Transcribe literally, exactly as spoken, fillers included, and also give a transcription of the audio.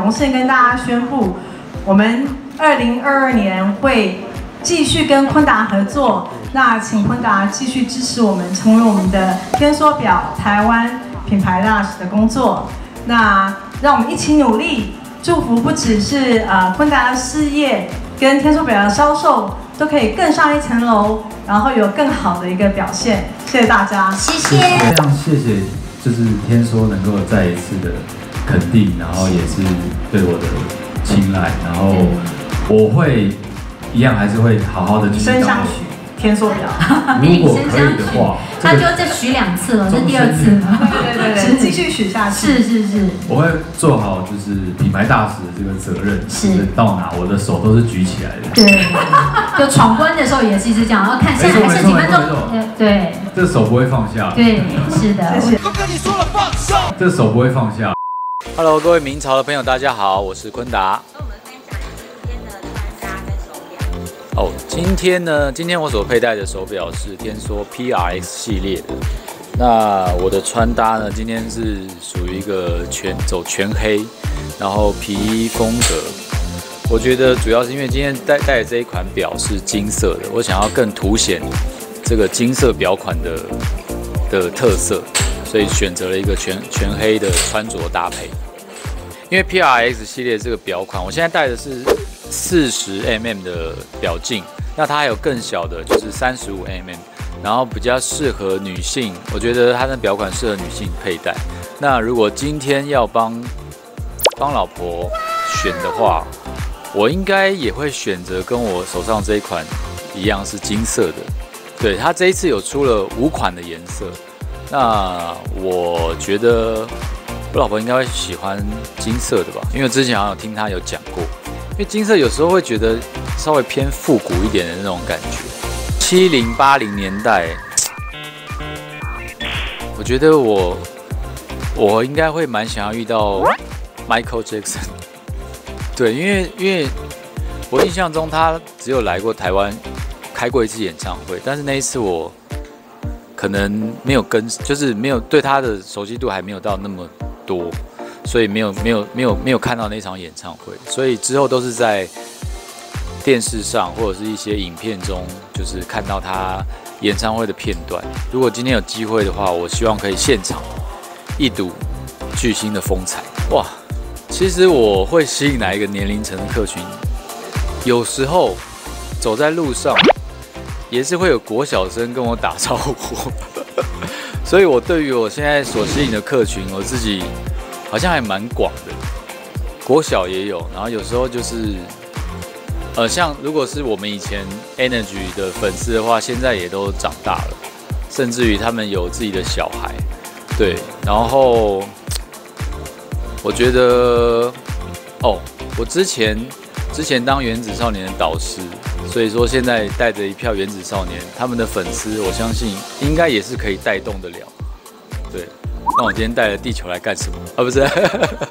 荣幸跟大家宣布，我们二零二二年会继续跟坤达合作。那请坤达继续支持我们，成为我们的天梭表台湾品牌大使的工作。那让我们一起努力，祝福不只是呃坤达的事业跟天梭表的销售都可以更上一层楼，然后有更好的一个表现。谢谢大家， 谢谢。 非常谢谢，就是天梭能够再一次的肯定，然后也是对我的青睐，然后我会一样还是会好好的继续升上去。天梭表， 如果可以的话， 他就再许两次了，这第二次了。 对对对，继续许下去。 是是是， 我会做好就是品牌大使的这个责任，是到哪我的手都是举起来的。 对，就闯关的时候也是这样，然后看现在还剩几分钟。对， 这手不会放下。 对，是的。 谢谢。 都跟你说了放手， 这手不会放下。 Hello， 各位明朝的朋友，大家好，我是坤达。哦，今天呢，今天我所佩戴的手表是天梭 P R X 系列的。那我的穿搭呢，今天是属于一个全走全黑，然后皮衣风格。我觉得主要是因为今天戴戴的这一款表是金色的，我想要更凸显这个金色表款的的特色，所以选择了一个全全黑的穿着搭配。因为 P R X 系列这个表款，我现在戴的是四十 mm 的表径，那它还有更小的，就是三十五 mm， 然后比较适合女性，我觉得它的表款适合女性佩戴。那如果今天要帮帮老婆选的话，我应该也会选择跟我手上这一款一样是金色的。对，它这一次有出了五款的颜色，那我觉得我老婆应该会喜欢金色的吧，因为之前好像有听她有讲过。因为金色有时候会觉得稍微偏复古一点的那种感觉，七零八零年代，我觉得我我应该会蛮想要遇到 Michael Jackson， 对，因为因为我印象中他只有来过台湾开过一次演唱会，但是那一次我可能没有跟，就是没有对他的熟悉度还没有到那么多。所以没有没有没有没有看到那场演唱会，所以之后都是在电视上或者是一些影片中，就是看到他演唱会的片段。如果今天有机会的话，我希望可以现场一睹巨星的风采。哇，其实我会吸引哪一个年龄层的客群？有时候走在路上，也是会有国小生跟我打招呼，所以我对于我现在所吸引的客群，我自己好像还蛮广的，国小也有，然后有时候就是，呃，像如果是我们以前 Energy 的粉丝的话，现在也都长大了，甚至于他们有自己的小孩，对，然后我觉得，哦，我之前之前当原子少年的导师，所以说现在带着一票原子少年，他们的粉丝，我相信应该也是可以带动得了，对。那我今天带了地球来干什么？啊，不是。